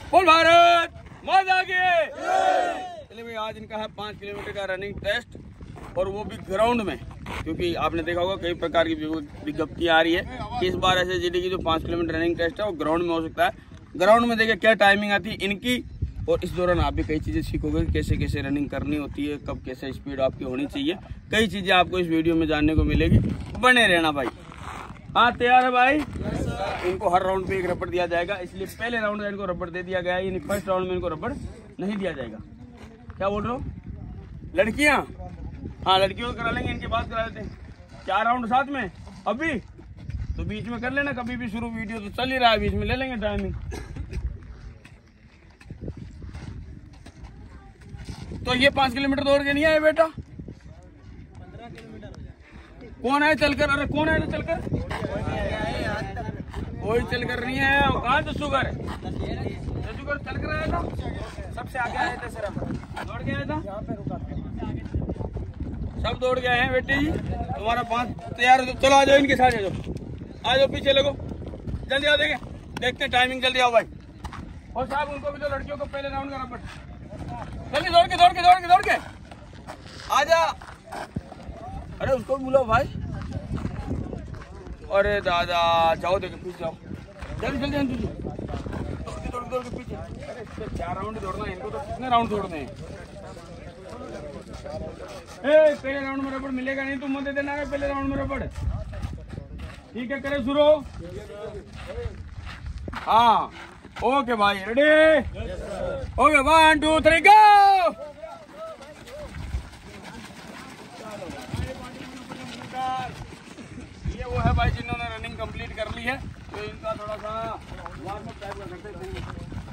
बोल भारत माता की। चलिए भाई, आज इनका है 5 किलोमीटर का रनिंग टेस्ट, और वो भी ग्राउंड में, क्योंकि आपने देखा होगा कई प्रकार की विज्ञप्तियाँ आ रही है कि इस बार ऐसे जीडी की जो 5 किलोमीटर रनिंग टेस्ट है वो ग्राउंड में हो सकता है। ग्राउंड में देखिए क्या टाइमिंग आती है इनकी, और इस दौरान आप भी कई चीज़ें सीखोगे, कैसे कैसे रनिंग करनी होती है, कब कैसे स्पीड आपकी होनी चाहिए। कई चीज़ें आपको इस वीडियो में जानने को मिलेगी, बने रहना भाई। हाँ तैयार है भाई। इनको हर राउंड पे एक रबड़ दिया जाएगा, इसलिए पहले राउंड में इनको रबड़ दे दिया गया है, यानी फर्स्ट राउंड में इनको रबड़ नहीं दिया जाएगा। क्या बोल रहे हो लड़कियां? हाँ लड़कियों को करा लेंगे, इनके बाद करा लेते हैं 4 राउंड साथ में। अभी तो बीच में कर लेना, कभी भी शुरू, वीडियो तो चल ही रहा है, बीच में ले लेंगे टाइमिंग। तो ये 5 किलोमीटर दौड़ के नहीं आए बेटा? 15 किलोमीटर हो जाए। कौन है चलकर? अरे कौन है चलकर? कोई चलकर नहीं है। कहाँ तो शुगर है? शुगर चल कर आया था, सबसे आगे आए थे, सिर्फ दौड़ के आया था। यहाँ पे रुका था, सब दौड़ गए हैं बेटे जी। तुम्हारा 5 तैयार है, चलो आ जाओ इनके साथ, आ जाओ पीछे लगो, जल्दी आओ, देखते हैं टाइमिंग, जल्दी आओ भाई। और साहब उनको भी तो, लड़कियों को पहले राउंड का रबड़, जल्दी दौड़ के आजा। अरे उसको भी बुलाओ भाई। अरे दादा जाओ, देखो पीछे जाओ, जल्दी दौड़ के पीछे। अरे इसको 4 राउंड दौड़ना है, इनको तो कितने राउंड दौड़ने हैं? पहले राउंड में रबड़ मिलेगा नहीं, तुम मत दे देना पहले राउंड में रबड़। ठीक है, करे शुरू। हाँ ओके भाई, रेडी? ओके 1 2 3 गो। ये वो है भाई जिन्होंने रनिंग कंप्लीट कर ली है, तो इनका थोड़ा सा वार्म अप टाइप का करते हैं।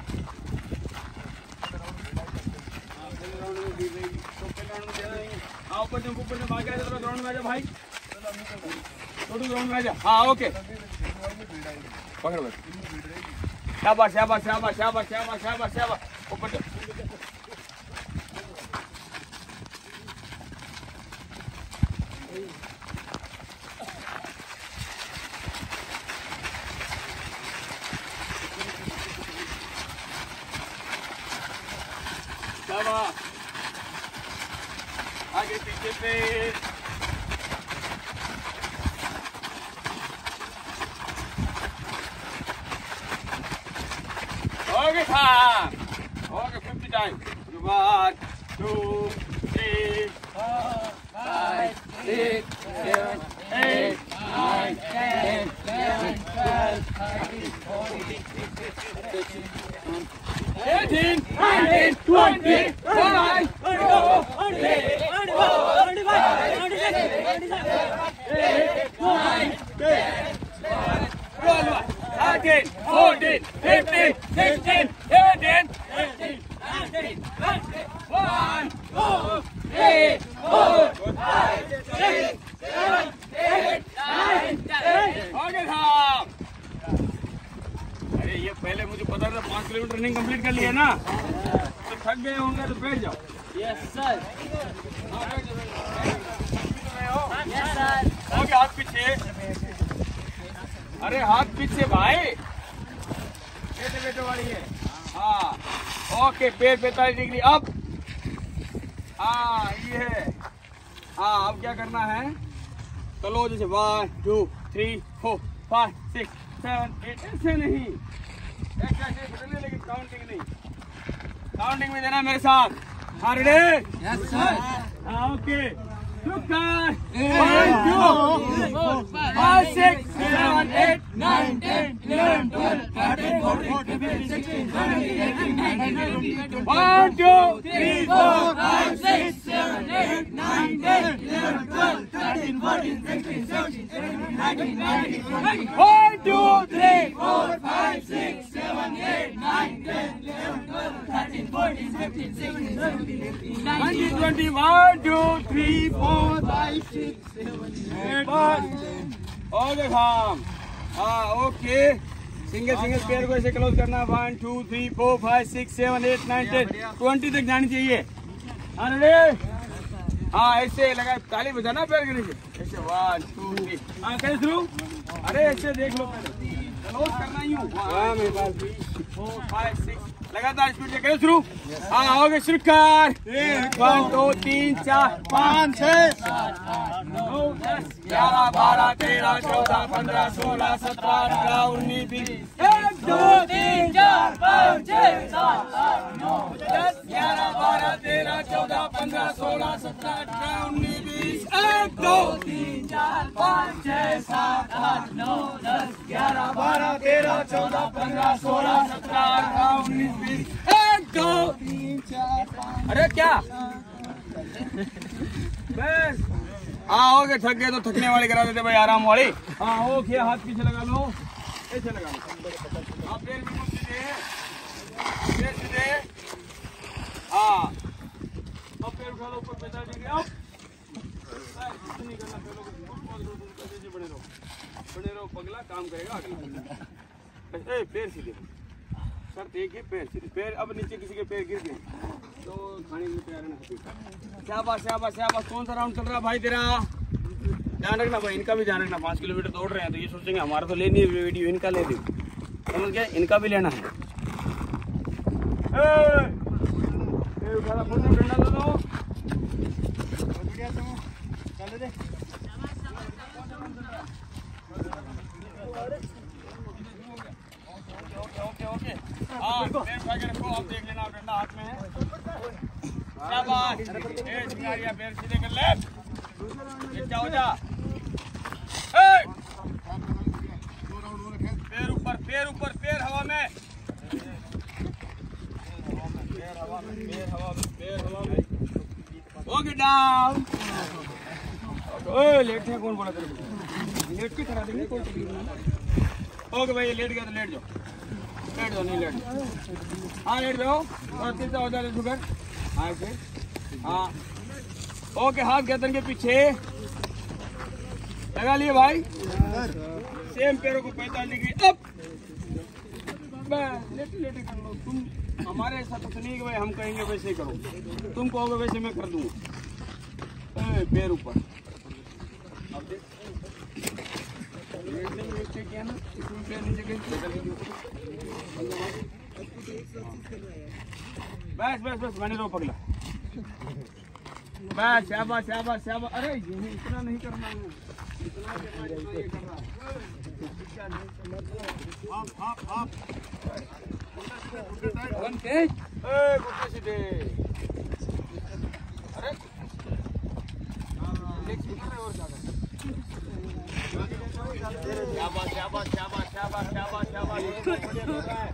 पहले राउंड में दी गई, तो पहले राउंड में देना नहीं है। हाँ ऊपर से भाग आया, थोड़ा ग्राउंड में आ जा भाई, छोटू ग्राउंड में आ जा। हाँ ओके, पकड़ बस, शाबाश शाबाश शाबाश शाबाश शाबाश शाबाश शाबाश, ऊपर से आगे पीछे पे। ओके हाँ ओके, 50 टाइम। 1 2 3 4 5 6 7 8 9 10 11 12 13 14 18 19 20 21 13 14 15 16 17 18 19 20 1 2 3 4 5 6 7 8 9 10। ओके साहब, अरे ये पहले मुझे पता था 5 किलोमीटर रनिंग कंप्लीट कर लिया ना, तो थक गए होंगे तो बैठ जाओ। Yes sir. Yes sir. Okay हाथ पीछे, अरे हाथ पीछे भाई, बैठे वाली है। हाँ ओके, पेट 45 डिग्री अप। हाँ ये है। हाँ अब क्या करना है, चलो जैसे 1 2 3 4 5 6 7 8, ऐसे नहीं, ऐसे लेकिन काउंटिंग नहीं, काउंटिंग में देना मेरे साथ। हाँ रेडी? Yes sir. हाँ ओके, 1 2 5 6 7 8 9 10 11 12 13 14 15 16 17 18 19 20 1 2 3 4 5 6 7 8 9 10 11 12 13 14 16 17 18 19 20 1 2 3 4 5 6 7 8 9 10 11 12 13 14 15 16 17 18 19 20 1 2 3 4 5 6 7 8 ओके काम। हाँ ओके, सिंगल पेयर को ऐसे क्लोज करना। 1 2 3 4 5 6 7 8 9 10 20 तक जानी चाहिए। हाँ ऐसे लगा, ताली बजाना पैर के नीचे ऐसे। 1 2 3 हाँ कैसे शुरू? अरे ऐसे देख लो, पहले क्लोज करना ही हूँ। 1 2 3 4 5 6 लगातार स्पीड से करें शुरू। हाँ हो गए शुरू कर। 1 2 3 4 5 6 7 8 9 10 11 12 13 14 15 16 17 18 19 20 1 2 3 4 5 6 7 8 9 10 11 12 13 14 15 16 17 18 19 20 1 2 3 4 5 6 7 8 9 10 11 12 13 14 15 16 17 18 19 20 1 2 3 4 5। अरे क्या बस हाँ हो गए। थक गए तो थकने वाली करा देते भाई, आराम वाली। हाँ ओके हाथ पीछे लगा लो, ऐसे लगा लो। हाँ पैर बिल्कुल सीधे, पैर सीधे। हाँ अब पैर उठा लो ऊपर, पैसा देंगे अब कुछ नहीं करना। पैरों बने रहो, बने रहो, पगला काम करेगा आगे। पैर सीधे, शर्त एक है पैर सीधे। पैर अब नीचे किसी के पैर गिर गए तो खाने में तैयार रहना। शाबाश शाबाश शाबाश। कौन सा राउंड चल रहा है भाई तेरा? ध्यान रखना भाई, इनका भी ध्यान रखना। 5 किलोमीटर दौड़ रहे हैं तो ये सोचेंगे हमारा तो लेनी है वीडियो, इनका ले दो। समझ गया, इनका भी लेना है। ओके हाँ रखो। आप देख लेना, डंडा हाथ में है। शाबाश। पैर सीधे कर ले, जाओ जा। पैर ऊपर, पैर ऊपर, पैर हवा में, पैर हवा में, पैर हवा में, पैर हवा में। Okay down. ओए लेट है, कौन बोला तेरे को? लेट के करा देंगे, कोई तकलीफ नहीं। ओके भाई लेट गया तो लेट जाओ, लेट जाओ, नहीं लेट जाओ। हाँ लेट जाओ और 3 हो जाए शुगर। हाँ ऐसे हाँ ओके। हाथ गर्दन के पीछे लगा लिए भाई, सेम पैरों को 45 डिग्री अप। लेटे लेटे कर लो। तुम हमारे ऐसा कुछ नहीं कि भाई हम कहेंगे वैसे करो, तुम कहोगे वैसे मैं कर दूंगा। पैर ऊपर, अब देख किया ना, पैर नीचे गए। बस बस बस बने रहो पगला। बस शाबाश शाबाश शाबाश। अरे ये इतना नहीं करना है, इतना ये कर रहा है। सीधे। अरे शाबाश शाबाश शाबाश शाबाश शाबाश शाबाश।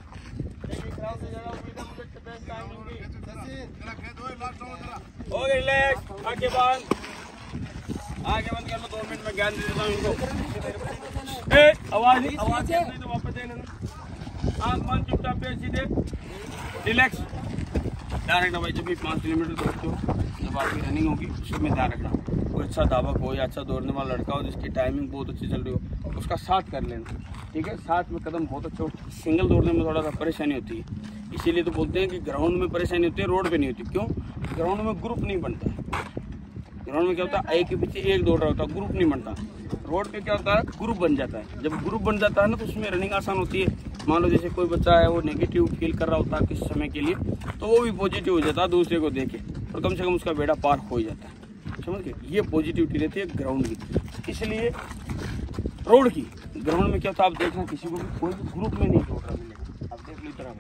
Okay relax. आगे बंद, आगे बंद कर लो। 2 मिनट में ज्ञान दे देता हूँ इनको। आवाज नहीं तो वापस दे लेना। आँख बंद, चुपचाप, पैर सीधे, रिलैक्स। ध्यान रखना भाई, जब भी 5 किलोमीटर दौड़ते हो, जब आपकी रनिंग होगी उसमें ध्यान रखना। कोई अच्छा धावक हो या अच्छा दौड़ने वाला लड़का हो जिसकी टाइमिंग बहुत अच्छी चल रही हो, उसका साथ कर लेना, ठीक है। साथ में कदम बहुत अच्छा हो। सिंगल दौड़ने में थोड़ा सा परेशानी होती है, इसीलिए तो बोलते हैं कि ग्राउंड में परेशानी होती है, रोड पे नहीं होती। क्यों? ग्राउंड में ग्रुप नहीं बनता है। ग्राउंड में क्या होता है, एक के पीछे एक दौड़ रहा होता है, ग्रुप नहीं बनता। रोड पे क्या होता है, ग्रुप बन जाता है। जब ग्रुप बन जाता है ना तो उसमें रनिंग आसान होती है। मान लो जैसे कोई बच्चा है वो नेगेटिव फील कर रहा होता है किस समय के लिए, तो वो भी पॉजिटिव हो जाता है दूसरे को देखे, और कम से कम उसका बेड़ा पार हो जाता है। समझ गए, ये पॉजिटिविटी रहती है ग्राउंड की। इसलिए रोड की, ग्राउंड में क्या होता है, आप देखना किसी को भी कोई भी ग्रुप में नहीं दौड़ रहा मिलेगा। आप देख लो इतना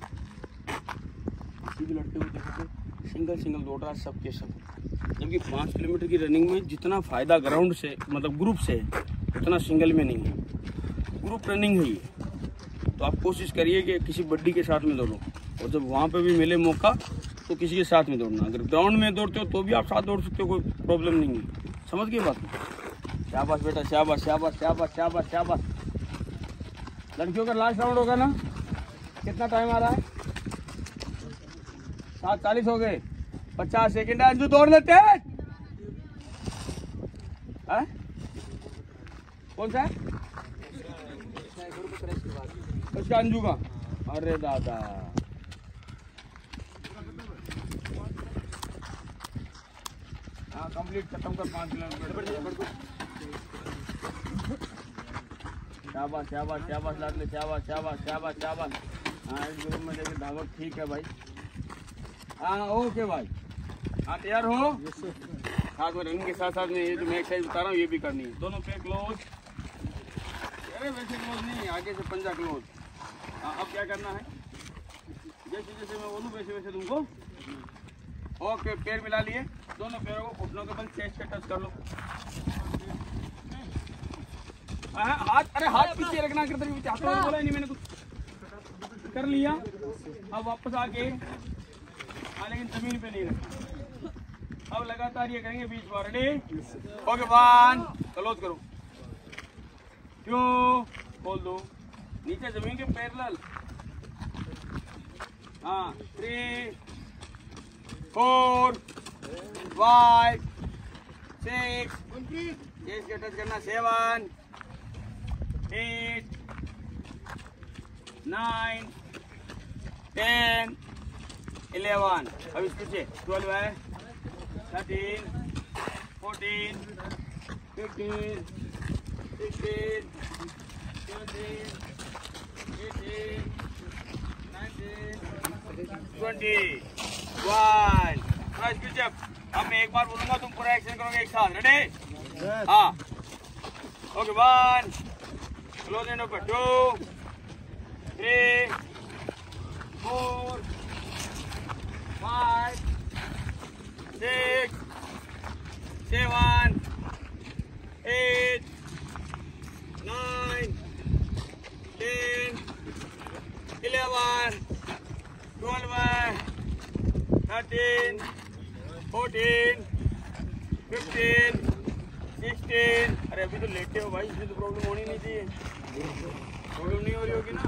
किसी भी लड़के को देखोगे सिंगल सिंगल दौड़ रहा है सबके सब। जबकि 5 किलोमीटर की रनिंग में जितना फायदा ग्राउंड से मतलब ग्रुप से है उतना सिंगल में नहीं है। ग्रुप रनिंग है ये, तो आप कोशिश करिए कि किसी बड्डी के साथ में दौड़ो, और जब वहाँ पे भी मिले मौका तो किसी के साथ में दौड़ना। अगर ग्राउंड में दौड़ते हो तो भी आप साथ दौड़ सकते हो, कोई प्रॉब्लम नहीं है। समझ गए बात? शाबाश बेटा, शाबाश शाबाश शाबाश शाबाश शाबाश। लड़कियों का लास्ट राउंड होगा ना, कितना टाइम आ रहा है? 7:40 हो गए, 50 सेकेंड है। अंजू दौड़ लेते हैं। कौन सा है उसका? अंजू का। अरे दादा, हाँ कंप्लीट खत्म कर 5 किलोमीटर। शाबाश शाबाश शाबाश लाडले, शाबाश शाबाश शाबाश शाबाश। हाँ इस ग्रुप में देखिए धावक ठीक है भाई। हाँ ओके भाई, हाँ तैयार हो? साथ में रनिंग के साथ साथ में ये जो मैं एक्सरसाइज बता रहा हूँ ये भी करनी है। दोनों पे क्लोज, अरे वैसे क्लोज नहीं, आगे से पंजा क्लोज। हाँ अब क्या करना है, जैसे जैसे मैं बोलूँ वैसे वैसे तुमको। ओके पैर मिला लिए, दोनों पैरों को घुटनों के बल चेस्ट पे टच कर लो। हाथ, अरे हाथ पीछे रखना, करते हुए हाथ में बोला नहीं मैंने, कुछ कर लिया। अब वापस आके, हाँ लेकिन जमीन पे नहीं रखना। अब लगातार ये करेंगे 20 बार। रेडी? ओके 1, क्लोज करो, 2, खोल दो, नीचे जमीन के पैरेलल। हाँ 3, 4, 5, 6, चेस्ट के टच करना, 7, 8, 9, 10, 11। अब इस पीछे 12 है, 13, 14, 15, 16, 17, 18, 19, 20, 1। इस पीछे अब मैं एक बार बोलूंगा, तुम पूरा एक्शन करोगे एक साथ। रेडी? हाँ ओके 1, क्लोज एंड ओपन, 2, 3, 4, 5, 6, 7, 8, 9, 10, 11, 12, 13, 14, 15, 16। अरे अभी तो लेटे हो भाई, इसमें तो प्रॉब्लम होनी नहीं चाहिए। प्रॉब्लम नहीं हो रही होगी ना?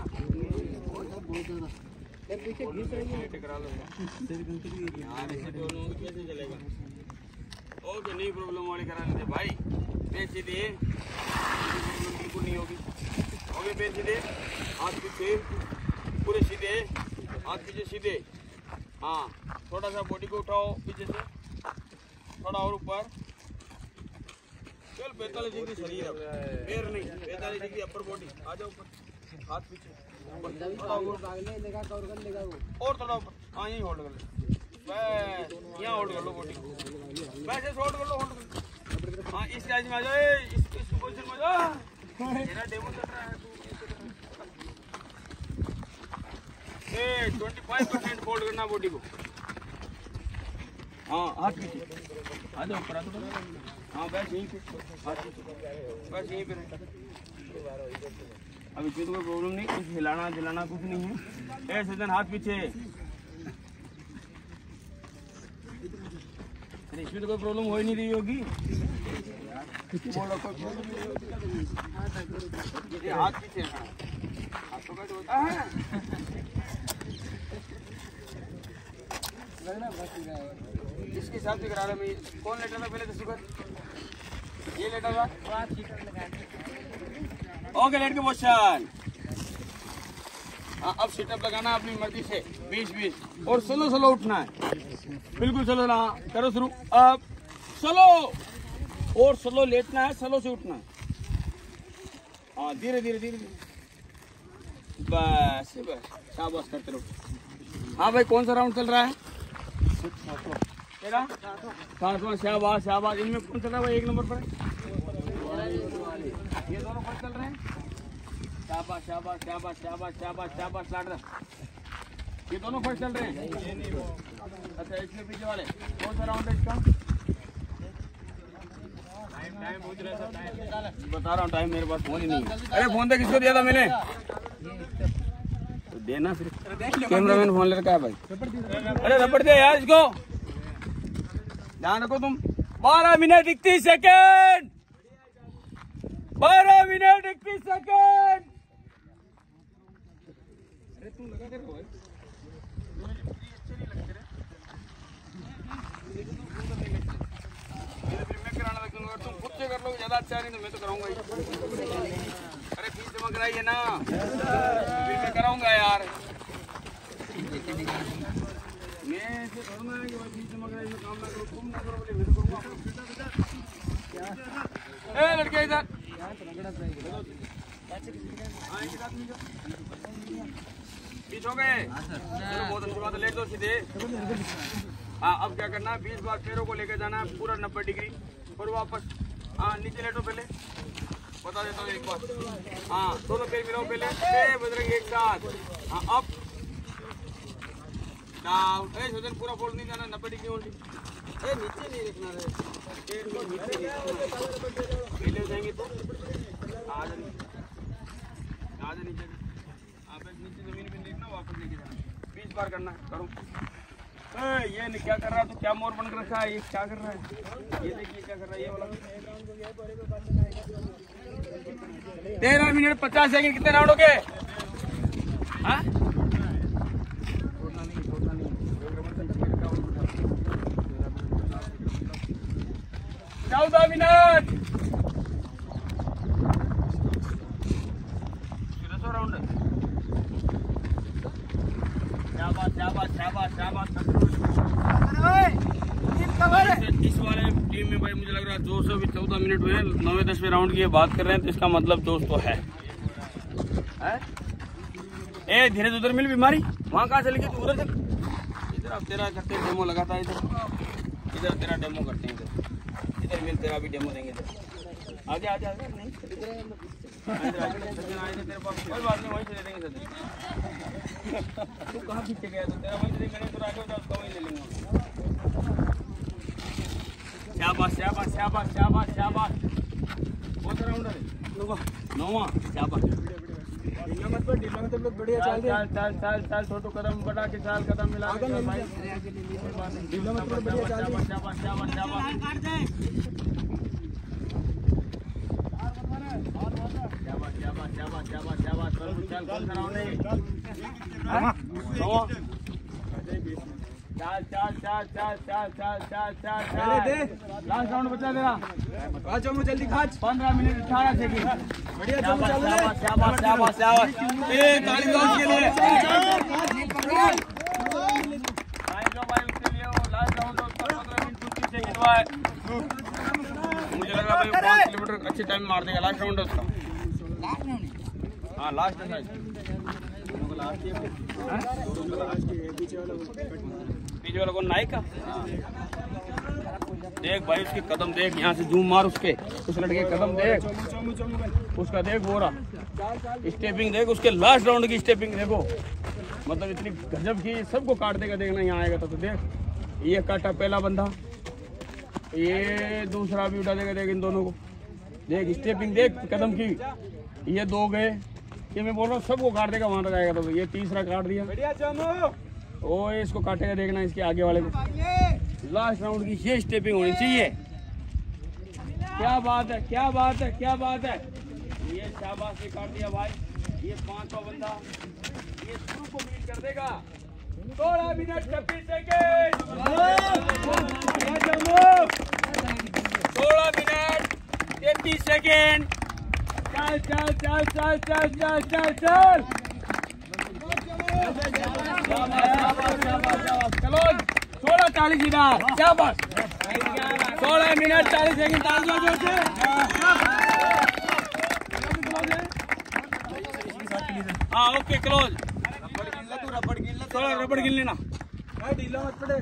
लेटे करा लो यार, ऐसे दोनों कैसे चलेगा? ओके नहीं प्रॉब्लम वाले करा लेते भाई। पैर सीधे, बिल्कुल नहीं होगी। ओके पैर सीधे, हाथ पीछे, पूरे सीधे, हाथ पीछे सीधे। हाँ थोड़ा सा बॉडी को उठाओ पीछे से, थोड़ा और ऊपर। चल 45 डिग्री शरीर, पैर नहीं, 45 डिग्री अपर बॉडी। आ जाओ ऊपर, हाथ पीछे, और थोड़ा ऊपर। हाँ यही होल्ड कर लो, बस यहाँ होल्ड कर लो बॉडी को, वैसे होल्ड कर लो, होल्ड कर लो। हाँ इस साइज में आ जाओ, इस पोजीशन में आ जाओ। मेरा डेमो चल रहा है, 25% होल्ड करना बॉडी को। हाँ हाथ पीछे, आ जाओ ऊपर, आ जाओ। हाँ बस यहीं पे, हाथ पीछे, बस यहीं पे रहता। अब इसमें तो कोई प्रॉब्लम नहीं, कुछ हिलाना दिलाना कुछ नहीं है। ए सजन हाथ पीछे, अरे इसमें तो कोई प्रॉब्लम हो ही नहीं रही होगी। हाथ पीछे, हाथ तो कट होता है। इसके हिसाब से करा रहा मैं। कौन लेटर था पहले? तो ये लेटर था। ओके लेट के पोजीशन। अब सिटअप लगाना अपनी मर्जी से 20-20 और स्लो स्लो उठना है, बिल्कुल स्लो ना करो। शुरू अब स्लो और स्लो लेटना है, स्लो से उठना है। हाँ धीरे धीरे धीरे धीरे, बस बस शाबाश करते रहो। हाँ भाई कौन सा राउंड चल रहा है तेरा? 7वां। शाबाश शाबाश। इनमें कौन चल रहा है भाई? 1 नंबर पर ये दोनों फर्स्ट चल रहे हैं। शाबाश शाबाश शाबाश शाबाश शाबाश शाबाश लाड रहा। ये दोनों फर्स्ट चल रहे हैं। अच्छा इसके पीछे वाले कौन सा राउंड है इसका? टाइम पूछ रहे हैं, टाइम बता रहा हूँ। टाइम मेरे पास फोन ही नहीं है। अरे फोन तो किसको दिया था मैंने? तो देना फिर, कैमरामैन फोन ले रखा है भाई। अरे रबड़ दे यार इसको, ध्यान रखो तुम। 12 मिनट 31 सेकेंड, 12 मिनट 31 सेकेंड। अरे तुम लगा कर भाई, अच्छे नहीं लगते रे। मैं कराना लगूंगा, तुम खुद से कर लो, ज्यादा अच्छा नहीं तो मैं तो कराऊंगा ही। अरे फीस जमा कराइए ना, फिर मैं कराऊंगा यार। मैं ऐसे करूंगा कि भाई फीस जमा कराइए, काम ना करो, तुम ना करो बोले मैं तो करूंगा। ए लड़के इधर, 20 हो गए। चलो बहुत अच्छी बात है, लेट दो सीधे। हाँ अब क्या करना है, 20 बार पैरों को लेकर जाना है पूरा 90 डिग्री और वापस। हाँ नीचे लेटो पहले, बता देता हूँ एक बार। हाँ दोनों पैर मिलाओ पहले, बजरंग एक साथ। हाँ अप डाउन, सोचन पूरा फोल्ड नहीं जाना, 90 डिग्री ओनली। नीचे नहीं रखना है, पैर को नीचे नहीं रखना। पहले हो जाएंगे तो आजा नीचे, आप नीचे जमीन पे देखना, वापस लेके जाना। 20 बार करना है, करो। ये नहीं क्या कर रहा है, तो क्या मोर बन रखा है, ये क्या कर रहा है, ये देखिए क्या कर रहा है ये वाला। 13 मिनट 50 सेकंड, कितने राउंड हो गए? हाँ 14 मिनट। राउंड, शाबाश शाबाश शाबाश शाबाश। इस वाले टीम में भाई मुझे लग रहा है 14 मिनट हुए, 9वें-10वें राउंड की बात कर रहे हैं, तो इसका मतलब दोस्त तो है। ए धीरे उधर मिल बीमारी, वहाँ कहाँ चली गई तू? उधर चल, इधर आप तेरा करते डेमो लगाता है, इधर तेरा डेमो करते हैं, इधर मिल तेरा भी डेमो देंगे। आगे आगे आगे नहीं, तेरे पास कोई बात नहीं, वहीं से दे देंगे सर। तू कहाँ पीछे गया, तो तेरा वहीं से देंगे, तो आगे होता उसका वहीं ले लेंगे। शाबाश शाबाश शाबाश शाबाश शाबाश। कौन सा राउंड है? 9वां। शाबाश, बढ़िया चल छोटू कदम बढ़ा के चाल, कदम मिला के भाई, बढ़िया चल। शाबाश शाबाश शाबाश। लास्ट राउंड बचा तेरा, जल्दी खाच। 15 मिनट 18 सेकंड। बढ़िया शाबाश शाबाश शाबाश शाबाश। ताली दो उसके लिए, भाई उसके लिए। लास्ट राउंड 15 मिनट 50 सेकंड हुआ है। मुझे लग रहा है भाई 5 किलोमीटर अच्छे टाइम मार देगा। लास्ट राउंड है उसका। हाँ लास्ट है, पीछे वाला कौन? नाइक का। देख भाई उसके कदम देख, यहाँ से जूम मार उसके, उस लड़के के कदम देख, उसका देख वो रहा स्टेपिंग देख, उसके लास्ट राउंड की स्टेपिंग देखो, मतलब इतनी गजब की, सबको काट देगा। देखना यहाँ आएगा तो देख, ये काटा पहला बंदा, ये दूसरा भी उठा देगा। देख इन दोनों को देख, स्टेपिंग देख कदम की। ये 2 गए, ये मैं बोल रहा हूँ सबको काट देगा, वहां तक आएगा तो। ये तीसरा काट दिया, ओ इसको काटेगा, देखना इसके आगे वाले को। लास्ट राउंड की ये स्टेपिंग होनी चाहिए। क्या बात है, क्या बात है, क्या बात है। ये शाबाश से काट दिया भाई। ये 5वां बंदा, ये शुरू को बीट कर देगा। 16 मिनट 26 सेकेंड। 16 minute 33 second. चल चल चल चल चल चल चल चल। चलो 16:40 इधर, शाबाश। 16 मिनट 40 सेकंड। हाँ ओके क्लोज। थोड़ा रबड़ गिन लेना, ढीला मत पड़े।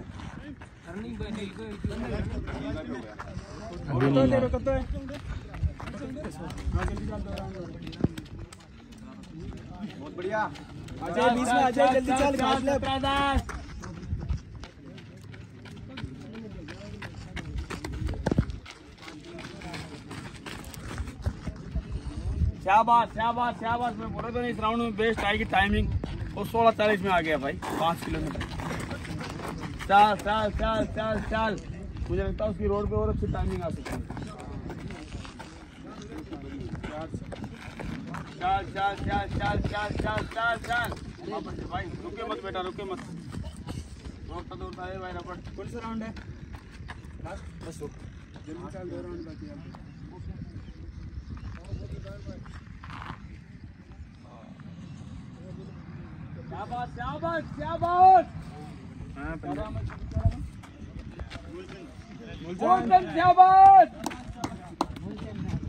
बहुत बढ़िया, आजा बीच में, आजा जल्दी चल, घास ले। शाबाश शाबाश शाबाश। मैं बोल रहा था इस राउंड में बेस्ट आएगी टाइमिंग, और 16:40 में आ गया भाई। 5 किलोमीटर। चाल चाल चाल चाल चाल। मुझे लगता है उसकी रोड पे और अच्छी टाइमिंग आ सकती है। चाल चाल चाल चाल चाल चाल चाल चाल। भाई रुके मत बेटा, रुके मत। दौड़ता दौड़ता है भाई रबड़। कौन सा राउंड है? बस जल्दी चल, 2 राउंड बाकी है। शाबाश शाबाश शाबाश। शाबाश।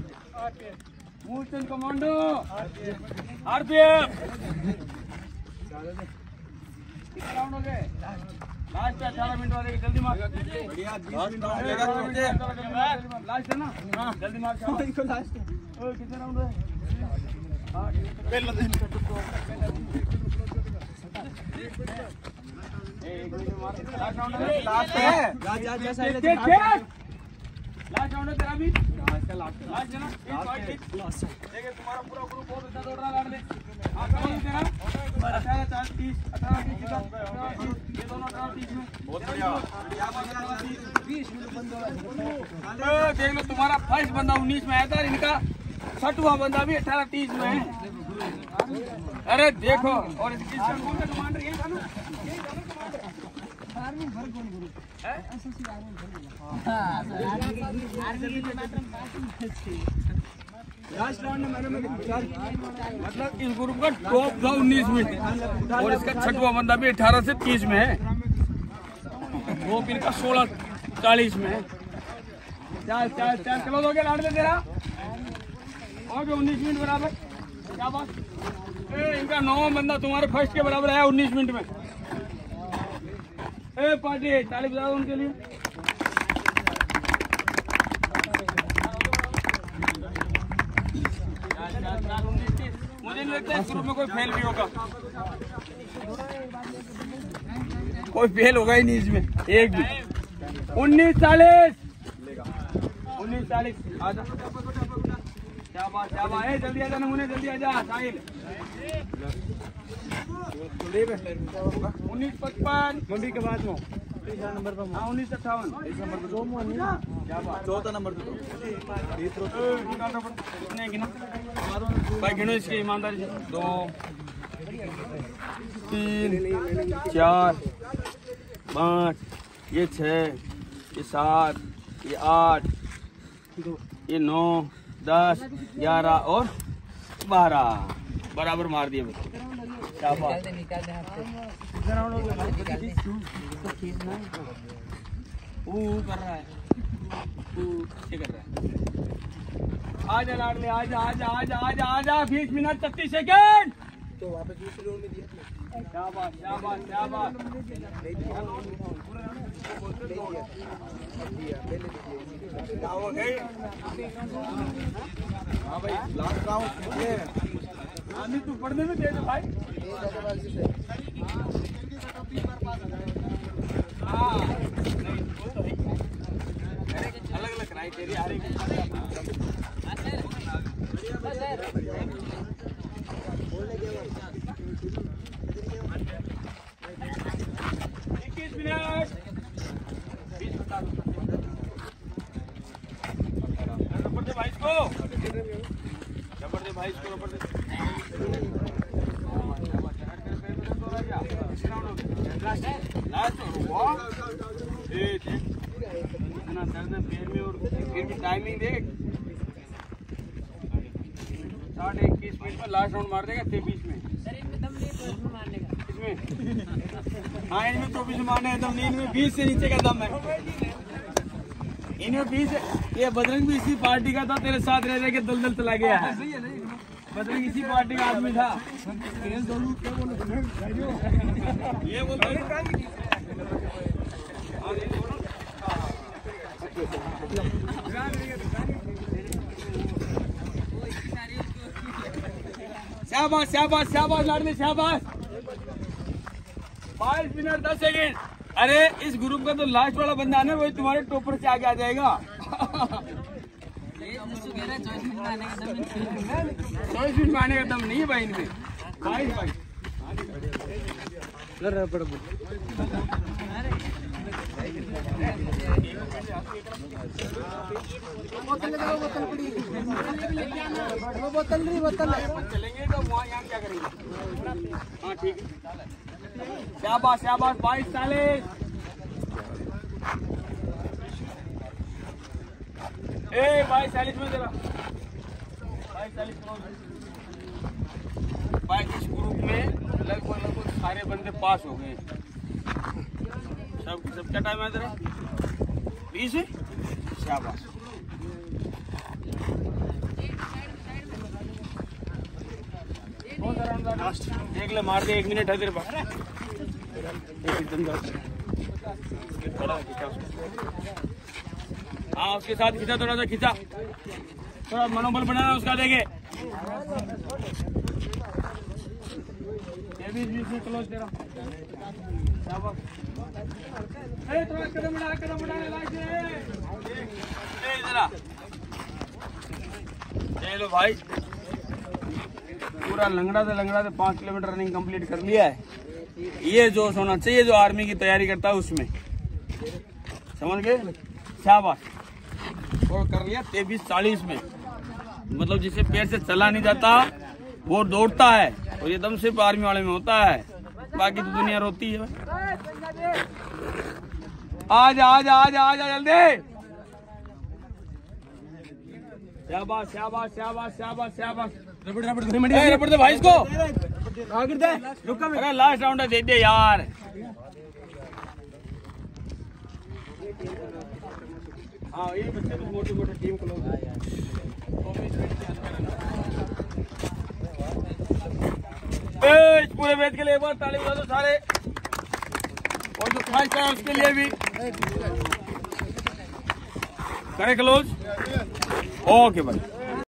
Moolchand commando, RPF. कितने राउंड हो गए? लास्ट 18 मिनट वाले जल्दी मार। बढ़िया 20 मिनट लास्ट है ना? हाँ जल्दी मार। लास्ट कितने राउंड हुए? लास्ट है तेरा भी लास्ट है ना? देखिए तुम्हारा पूरा ग्रुप बहुत अच्छा दौड़ रहा है। तेरा 18 30 18 30 ये दोनों 18 30 में बहुत बढ़िया। देख लो तुम्हारा फर्स्ट बंदा 19 में आया था, इनका 6वां बंदा भी 18 30 में है। अरे देखो और इसकी कौन सा कमांडर ये था ना? आर्मी भर कौन गुरु है? एसएससी आर्मी भर। लास्ट राउंड में मैंने मतलब इस ग्रुप का टॉप था 19 में और इसका 6वां बंदा भी 18 से 30 में है। वो फिर का 16 40 में है। चल चल चल चलो दोगे लाड़ ले तेरा हो गया 19 मिनट बराबर। क्या बात? इनका 9वां बंदा तुम्हारे फर्स्ट के बराबर है 19 मिनट में। पार्टी ताली बजा दो उनके लिए। मुझे नहीं लगता इस ग्रुप में कोई फेल भी होगा। कोई फेल होगा ही नहीं इसमें एक भी। 19 40 आजा। क्या बात है? जल्दी आजा नमूने, जल्दी आजा साहिल। 1955 मंडी के बाद में 1958 चौथा नंबर भाई गिनो इसकी ईमानदारी से। 2 3 4 5 ये 6 ये 7 ये 8 ये 9 10 11 और 12 बराबर मार दिए। निकाल दे कर रहा है कर रहा है। आजा लाडले आजा आजा आजा आजा आजा 20 मिनट 36 सेकंड। तो वापस दूसरे राउंड में दिया। शाबाश शाबाश शाबाश। हाँ भाई लास्ट राउंड तू पढ़ने में तेज है भाई। अलग अलग क्राइटेरिया हर एक। 21 मिनट 20 बता दो। रबर दे भाई इसको, रबर दे भाई इसको, रबर दे। इतना दर्द पैर में और फिर भी टाइमिंग देख। 21 मिनट में लास्ट राउंड मार देगा 23 में। इसमें हाँ इनमें 24 में मारने दम नहीं, इनमें 20 से नीचे का दम है। इनमें 20 ये बजरंग भी इसी पार्टी का था, तेरे साथ रह के दलदल चला गया है। बजरंग इसी पार्टी का आदमी था। ये बोलते शाबाश शाबाश शाबाश लाडली शाबाश। 5 मिनट 10 सेकेंड। अरे इस ग्रुप का तो लास्ट वाला बंदा है ना, वही तुम्हारे टॉपर से आगे आ जाएगा। 24 मिनट में आने का दम नहीं है भाई इनमें। भाई बोतल चलेंगे तो वहाँ यहाँ क्या करेंगे। हाँ ठीक है शाबाश शाबाश। 22 40 22 40 में जरा 22 40 भाई। इस ग्रुप में लगभग सारे बंदे पास हो गए। सबका टाइम है तेरा 20 है। शाबाश। कौन सा राउंड लास्ट? देख ले, मार दे, 1 मिनट है तेरे पास। हाँ, उसके साथ खींचा, थोड़ा सा खींचा, थोड़ा मनोबल बनाना उसका। देखे क्लोज तेरा। थोड़ा कदम बढ़ा चलो भाई, पूरा लंगड़ा से 5 किलोमीटर रनिंग कंप्लीट कर लिया है। ये जोश होना चाहिए जो आर्मी की तैयारी करता है उसमें, समझ गए? शाबाश। और कर लिया 23:40 में, मतलब जिसे पैर से चला नहीं जाता वो दौड़ता है, और ये दम सिर्फ आर्मी वाले में होता है, बाकी तो दुनिया रोती है। आजा जल्दी। शाबाश शाबाश शाबाश शाबाश शाबाश। रबड़ दे भाई इसको। अरे लास्ट राउंड है, दे दे यार। हाँ, ये बच्चे कुछ मोटी टीम को लोग पूरे मैच के लिए एक बार ताली बजा दो सारे, और जो फाइट है उसके लिए भी करे क्लोज। ओके भाई।